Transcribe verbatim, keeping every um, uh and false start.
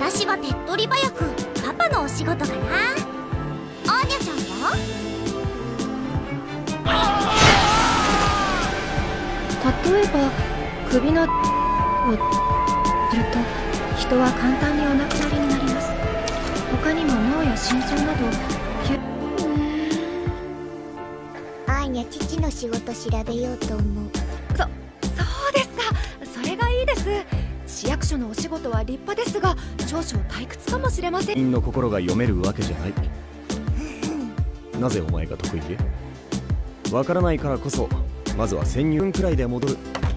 私は手っ取り早くパパのお仕事かな。アーニャちゃんは？ 例えば首のをすると人は簡単にお亡くなりになります。他にも脳や心臓などアーニャ、父の仕事調べようと思う。 そ、そうですか。それがいいです。市役所のお仕事は立派ですが少々退屈かもしれません。 人の心が読めるわけじゃない。なぜお前が得意で？わからないからこそまずはせんにふんくらいで戻る。